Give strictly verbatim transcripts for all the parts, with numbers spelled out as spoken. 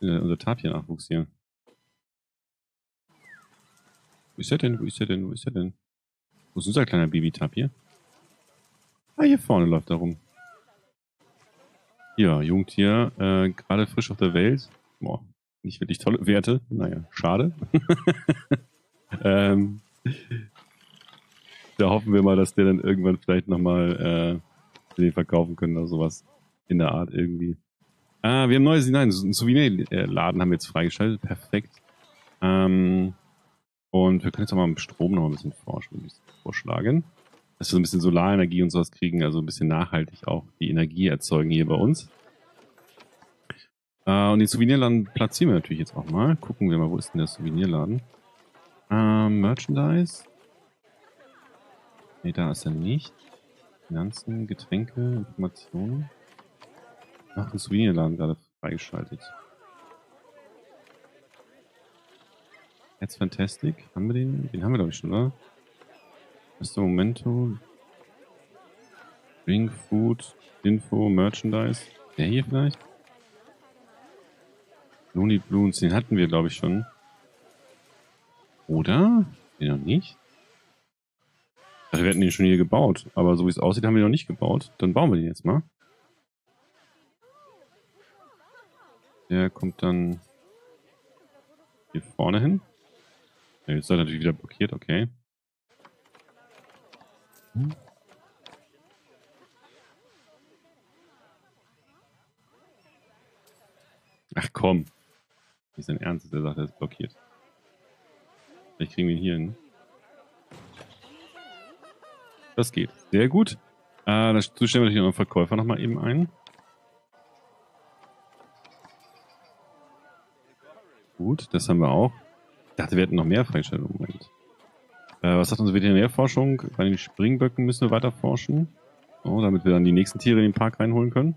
äh, unser Tapir-Nachwuchs hier? Wo ist der denn? Wo ist der denn? Wo ist der denn? Wo ist unser kleiner Baby-Tapir? Ah, hier vorne läuft er rum. Ja, Jungtier, äh, gerade frisch auf der Welt. Boah, nicht wirklich tolle Werte. Naja, schade. ähm, da hoffen wir mal, dass der dann irgendwann vielleicht nochmal äh, den verkaufen können oder sowas. In der Art irgendwie. Ah, wir haben neues, nein, einen Souvenirladen haben wir jetzt freigeschaltet. Perfekt. Ähm, und wir können jetzt auch mal mit Strom noch ein bisschen forschen, ein bisschen vorschlagen. Dass wir so ein bisschen Solarenergie und sowas kriegen, also ein bisschen nachhaltig auch die Energie erzeugen hier bei uns. Äh, und den Souvenirladen platzieren wir natürlich jetzt auch mal. Gucken wir mal, wo ist denn der Souvenirladen? Ähm, Merchandise. Ne, da ist er nicht. Finanzen, Getränke, Informationen. Ach, ein Souvenirladen gerade freigeschaltet. Jetzt Fantastic. Haben wir den? Den haben wir, glaube ich, schon, oder? Mister Momento. Drink, Food, Info, Merchandise. Der hier vielleicht? Looney Bloons, den hatten wir, glaube ich, schon. Oder? Den noch nicht? Also wir hatten den schon hier gebaut. Aber so wie es aussieht, haben wir noch nicht gebaut. Dann bauen wir den jetzt mal. Der kommt dann hier vorne hin. Ja, jetzt ist er natürlich wieder blockiert, okay. Hm. Ach komm. Nicht sein Ernst, der sagt, er ist blockiert. Vielleicht kriegen wir ihn hier hin. Das geht. Sehr gut. Äh, dazu stellen wir natürlich noch einen Verkäufer nochmal eben ein. Gut, das haben wir auch. Ich dachte, wir hätten noch mehr freigestellt im Moment. Äh, was sagt unsere Veterinärforschung? Bei den Springböcken müssen wir weiter forschen. So, damit wir dann die nächsten Tiere in den Park reinholen können.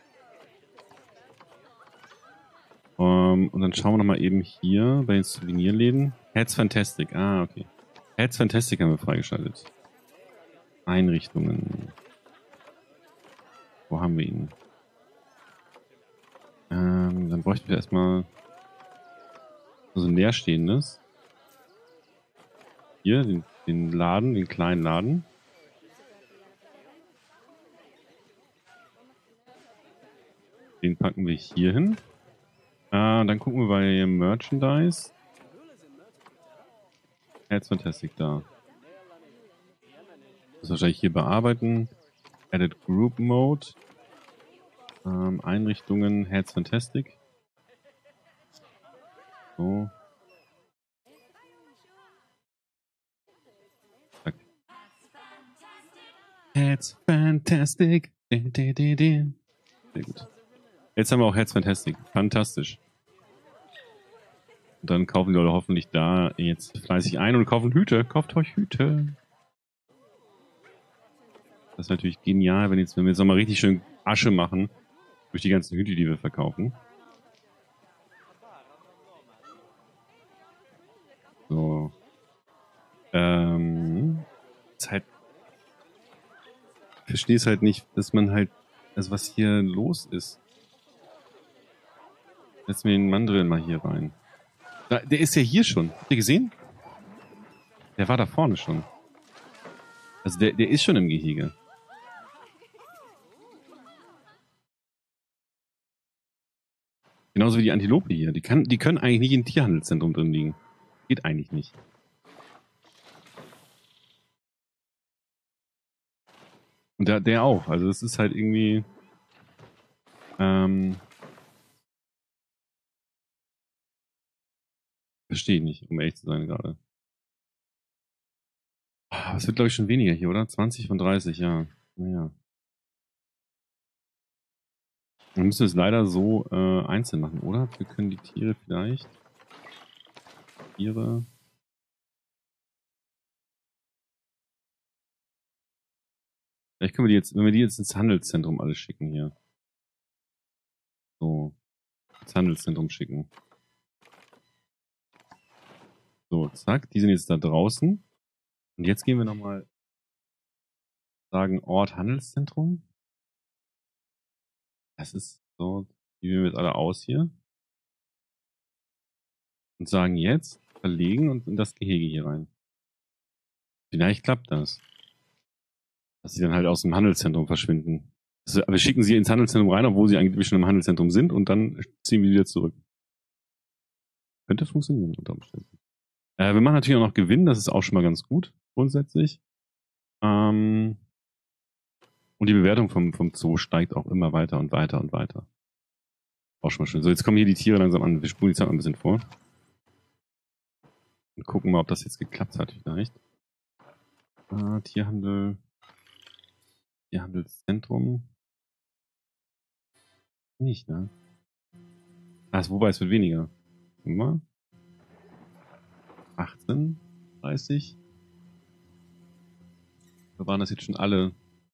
Um, und dann schauen wir nochmal eben hier bei den Souvenirläden. Heads Fantastic. Ah, okay. Heads Fantastic haben wir freigeschaltet. Einrichtungen. Wo haben wir ihn? Ähm, dann bräuchten wir erstmal so ein leerstehendes. Hier, den, den Laden, den kleinen Laden. Den packen wir hier hin. Äh, dann gucken wir bei Merchandise. Heads Fantastic da. Das wahrscheinlich hier bearbeiten. Edit Group Mode. Ähm, Einrichtungen, Heads Fantastic. So. Zack. Heads Fantastic. Sehr gut. Jetzt haben wir auch Heads Fantastic. Fantastisch. Und dann kaufen die Leute hoffentlich da jetzt fleißig ein und kaufen Hüte. Kauft euch Hüte. Das ist natürlich genial, wenn, jetzt, wenn wir jetzt nochmal richtig schön Asche machen durch die ganzen Hüte, die wir verkaufen. So. Ähm. Ist halt. Ich verstehe es halt nicht, dass man halt. Also, was hier los ist. Setzen wir den Mandrill mal hier rein. Da, der ist ja hier schon. Habt ihr gesehen? Der war da vorne schon. Also, der, der ist schon im Gehege. Genauso wie die Antilope hier. Die, kann, die können eigentlich nicht im Tierhandelszentrum drin liegen. Geht eigentlich nicht. Und der, der auch. Also das ist halt irgendwie... Ähm, verstehe ich nicht, um ehrlich zu sein gerade. Es wird, glaube ich, schon weniger hier, oder? zwanzig von dreißig, ja. Naja. Dann müssen wir es leider so äh, einzeln machen, oder? Wir können die Tiere vielleicht... Tiere... Vielleicht können wir die jetzt, wenn wir die jetzt ins Handelszentrum alle schicken hier. So. Ins Handelszentrum schicken. So, zack. Die sind jetzt da draußen. Und jetzt gehen wir nochmal sagen Ort Handelszentrum. Das ist so, die wählen wir jetzt alle aus hier. Und sagen jetzt, verlegen und in das Gehege hier rein. Vielleicht klappt das. Dass sie dann halt aus dem Handelszentrum verschwinden. Also, wir schicken sie ins Handelszentrum rein, obwohl sie eigentlich schon im Handelszentrum sind und dann ziehen wir wieder zurück. Könnte funktionieren unter Umständen. Äh, wir machen natürlich auch noch Gewinn, das ist auch schon mal ganz gut, grundsätzlich. Ähm, und die Bewertung vom, vom Zoo steigt auch immer weiter und weiter und weiter. Auch schon mal schön. So, jetzt kommen hier die Tiere langsam an. Wir spulen die Zeit mal ein bisschen vor. Und gucken mal, ob das jetzt geklappt hat vielleicht. Äh, Tierhandel. Tierhandelszentrum. Nicht, ne? Ah, wobei es wird weniger. Guck mal. achtzehn, dreißig. Da waren das jetzt schon alle.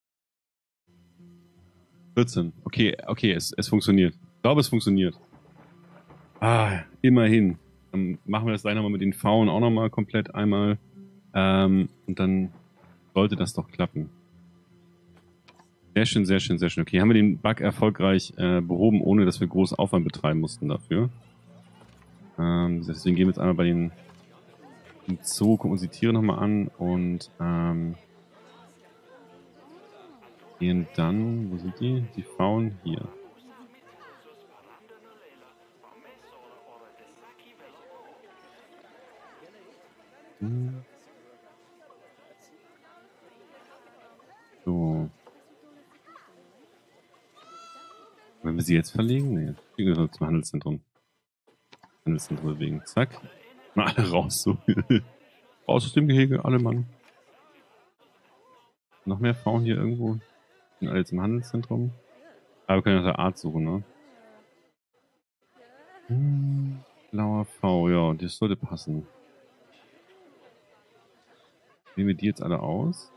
vierzehn. Okay, okay, es, es funktioniert. Ich glaube, es funktioniert. Ah, immerhin. Dann machen wir das gleich nochmal mit den Pfauen auch nochmal komplett einmal. Ähm, und dann sollte das doch klappen. Sehr schön, sehr schön, sehr schön. Okay, haben wir den Bug erfolgreich äh, behoben, ohne dass wir groß Aufwand betreiben mussten dafür. Ähm, deswegen gehen wir jetzt einmal bei den im Zoo, gucken uns die Tiere nochmal an und ähm, gehen dann, wo sind die? Die Pfauen hier. Hm. So. Wenn wir sie jetzt verlegen? Nee, wir gehen zum Handelszentrum. Handelszentrum bewegen. Zack. Mal alle raus. So. Raus aus dem Gehege, alle Mann. Noch mehr Frauen hier irgendwo. Sind alle jetzt im Handelszentrum. Aber wir können nach der Art suchen, ne? Hm, blauer V, ja, das sollte passen. Nehmen wir die jetzt alle aus.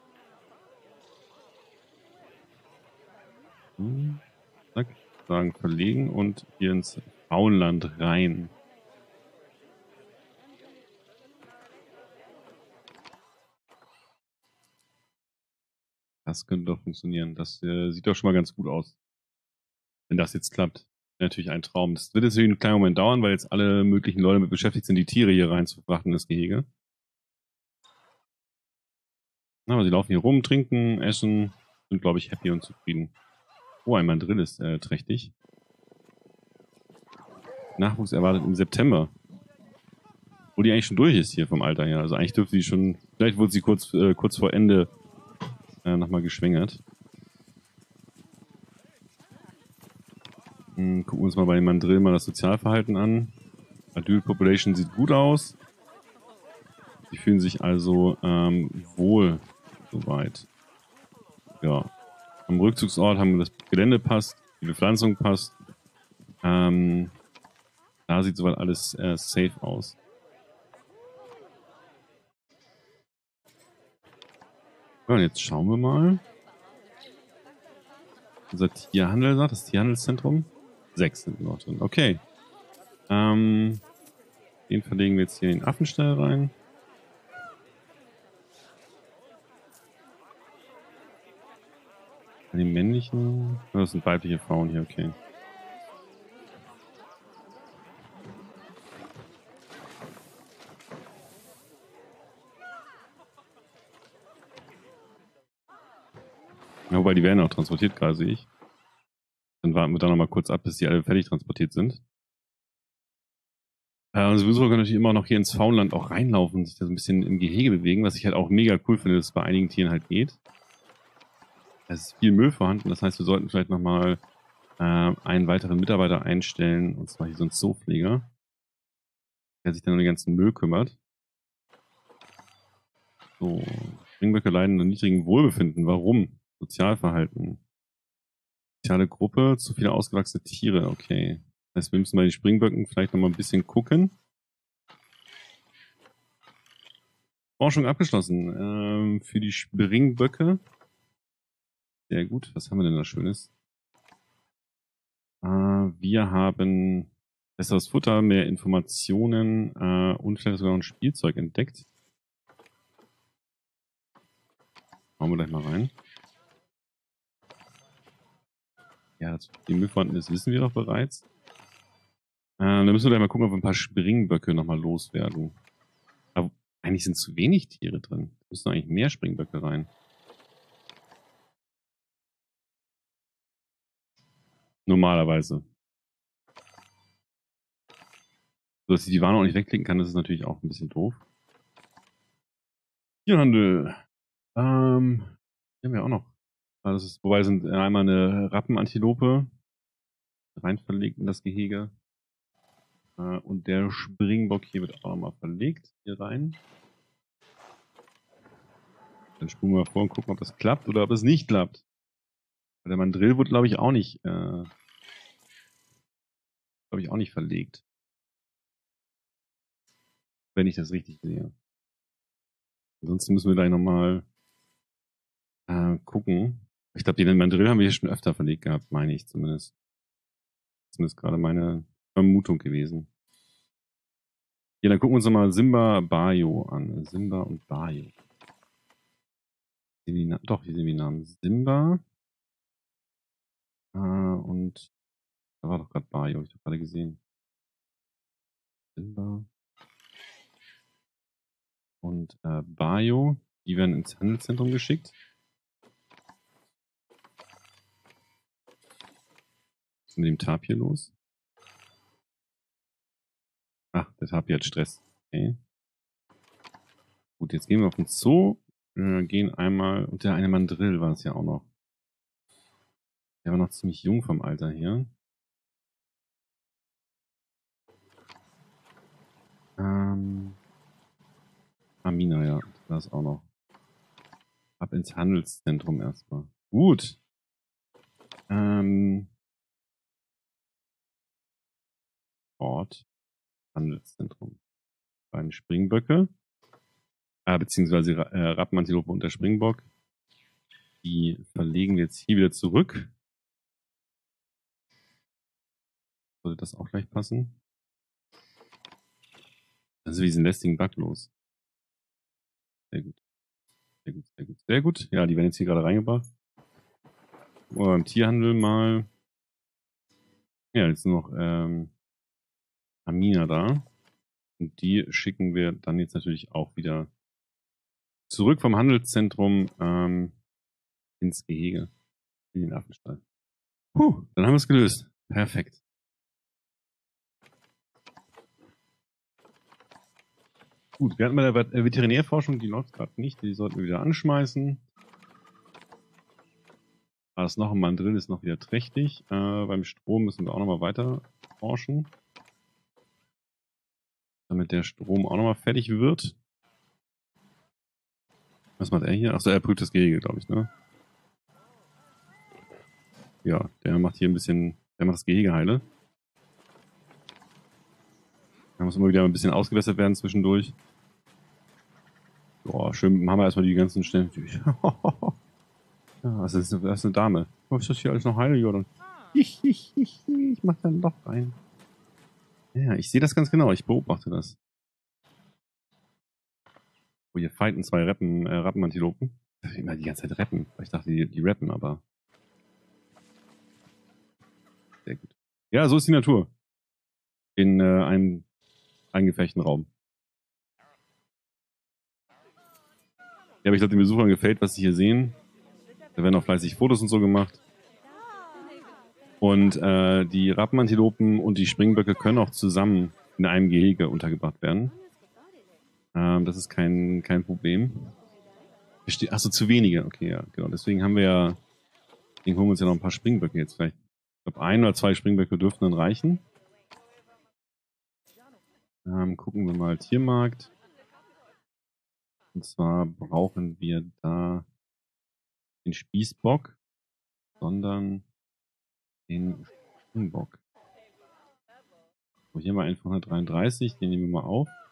Hm, zack. Sagen verlegen und hier ins Frauenland rein. Das könnte doch funktionieren. Das äh, sieht doch schon mal ganz gut aus. Wenn das jetzt klappt. Natürlich ein Traum. Das wird jetzt einen kleinen Moment dauern, weil jetzt alle möglichen Leute mit beschäftigt sind, die Tiere hier reinzubrachten in das Gehege. Na, aber sie laufen hier rum, trinken, essen, sind, glaube ich, happy und zufrieden. Oh, ein Mandrill ist äh, trächtig. Nachwuchs erwartet im September. Wo die eigentlich schon durch ist hier vom Alter her. Also eigentlich dürfte sie schon, vielleicht wurde sie kurz, äh, kurz vor Ende äh, nochmal geschwängert. Hm, gucken wir uns mal bei dem Mandrill mal das Sozialverhalten an. Adult Population sieht gut aus. Die fühlen sich also ähm, wohl soweit. Ja. Am Rückzugsort haben wir das Gelände passt, die Bepflanzung passt. Ähm, da sieht soweit alles äh, safe aus. Ja, und jetzt schauen wir mal. Unser Tierhandel sagt, das Tierhandelszentrum. Sechs sind noch drin. Okay. Ähm, den verlegen wir jetzt hier in den Affenstall rein. Bei den männlichen. Oh, das sind weibliche Frauen hier, okay. Ja, wobei die werden auch transportiert, gerade sehe ich. Dann warten wir da nochmal kurz ab, bis die alle fertig transportiert sind. Äh, unsere Besucher können natürlich immer noch hier ins Faunland auch reinlaufen und sich da so ein bisschen im Gehege bewegen, was ich halt auch mega cool finde, dass es bei einigen Tieren halt geht. Es ist viel Müll vorhanden, das heißt, wir sollten vielleicht nochmal äh, einen weiteren Mitarbeiter einstellen, und zwar hier so einen Zoopfleger, der sich dann um den ganzen Müll kümmert. So, Springböcke leiden an niedrigem Wohlbefinden. Warum? Sozialverhalten. Soziale Gruppe, zu viele ausgewachsene Tiere, okay. Das heißt, wir müssen bei den Springböcken vielleicht nochmal ein bisschen gucken. Forschung abgeschlossen. Ähm, für die Springböcke. Sehr gut. Was haben wir denn da Schönes? Äh, wir haben besseres Futter, mehr Informationen äh, und vielleicht sogar noch ein Spielzeug entdeckt. Schauen wir gleich mal rein. Ja, dass die Müll vorhanden ist, wissen wir doch bereits. Ähm, da müssen wir gleich mal gucken, ob wir ein paar Springböcke nochmal loswerden. Aber eigentlich sind zu wenig Tiere drin. Da müssen eigentlich mehr Springböcke rein. Normalerweise. So, dass ich die Warnung auch nicht wegklicken kann, das ist natürlich auch ein bisschen doof. Tierhandel. Ähm, hier haben wir auch noch. Ah, das ist, wobei sind einmal eine Rappenantilope rein verlegt in das Gehege. Äh, und der Springbock hier wird auch nochmal verlegt hier rein. Dann spulen wir vor und gucken, ob das klappt oder ob es nicht klappt. Weil der Mandrill wurde, glaube ich, auch nicht, äh, glaube ich, auch nicht verlegt. Wenn ich das richtig sehe. Ansonsten müssen wir gleich nochmal äh, gucken. Ich glaube, den Mandrill haben wir hier schon öfter verlegt gehabt, meine ich zumindest. Zumindest gerade meine Vermutung gewesen. Ja, dann gucken wir uns nochmal Simba Bayo an. Simba und Bayo. Doch, hier sind die Namen. Simba. Äh, und da war doch gerade Bayo, habe ich doch gerade gesehen. Simba. Und äh, Bayo, die werden ins Handelszentrum geschickt. Was ist mit dem Tapir los? Ach, der Tapir hat Stress. Okay. Gut, jetzt gehen wir auf den Zoo. Wir gehen einmal, und der eine Mandrill war es ja auch noch. Der war noch ziemlich jung vom Alter her. Ähm, Amina, ja, das ist auch noch. Ab ins Handelszentrum erstmal. Gut. Ähm, Ort. Handelszentrum. Beiden Springböcke. Äh, beziehungsweise äh, Rappenantilope und der Springbock. Die verlegen wir jetzt hier wieder zurück. Sollte das auch gleich passen? Dann sind wir diesen lästigen Bug los. Sehr gut. Sehr gut, sehr gut, sehr gut. Ja, die werden jetzt hier gerade reingebracht. Oder im Tierhandel mal. Ja, jetzt nur noch ähm, Amina da. Und die schicken wir dann jetzt natürlich auch wieder zurück vom Handelszentrum ähm, ins Gehege. In den Affenstall. Puh, dann haben wir es gelöst. Perfekt. Gut, wir hatten bei der Veterinärforschung, die läuft gerade nicht, die sollten wir wieder anschmeißen. Ah, das noch ein Mandrill ist noch wieder trächtig. Äh, beim Strom müssen wir auch nochmal weiter forschen. Damit der Strom auch nochmal fertig wird. Was macht er hier? Achso, er prüft das Gehege, glaube ich, ne? Ja, der macht hier ein bisschen, der macht das Gehege heile. Da muss immer wieder ein bisschen ausgewässert werden zwischendurch. Boah, schön, machen wir erstmal die ganzen Stellen. Ja, das ist, das ist eine Dame. Oh, ist das hier alles noch heile, Jordan? Ich, ich, ich, ich mach da ein Loch rein. Ja, ich sehe das ganz genau, ich beobachte das. Oh, hier fighten zwei Rappen, äh, Rappenantilopen. Ich immer die ganze Zeit rappen, weil ich dachte, die, die rappen, aber. Sehr gut. Ja, so ist die Natur. In äh, einem eingefechten Raum. Ja, aber ich glaube, den Besuchern gefällt, was sie hier sehen. Da werden auch fleißig Fotos und so gemacht. Und äh, die Rappenantilopen und die Springböcke können auch zusammen in einem Gehege untergebracht werden. Ähm, das ist kein, kein Problem. Achso, zu wenige. Okay, ja, genau. Deswegen haben wir ja, deswegen holen wir uns ja noch ein paar Springböcke jetzt vielleicht. Ich glaube, ein oder zwei Springböcke dürften dann reichen. Ähm, gucken wir mal Tiermarkt. Und zwar brauchen wir da den Spießbock, sondern den Springbock. So, hier haben wir einen von hundertdreiunddreißig, den nehmen wir mal auf.